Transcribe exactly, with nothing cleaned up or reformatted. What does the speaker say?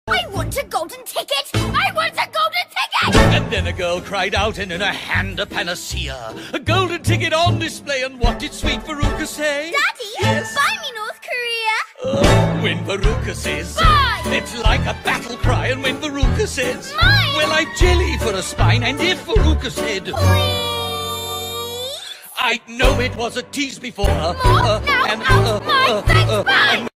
I want a golden ticket! I want a golden ticket! And then a girl cried out, and in her hand a panacea, a golden ticket on display. And what did sweet Veruca say? Daddy, yes? Buy me North Korea! Oh, when Veruca says, Buy! It's like a battle cry. And when Veruca says, Mine! Well, I'd jelly for a spine. And if Veruca said, Please! I'd know it was a tease before. Uh, More? uh, Now and, out uh, my uh, face, uh, bye! and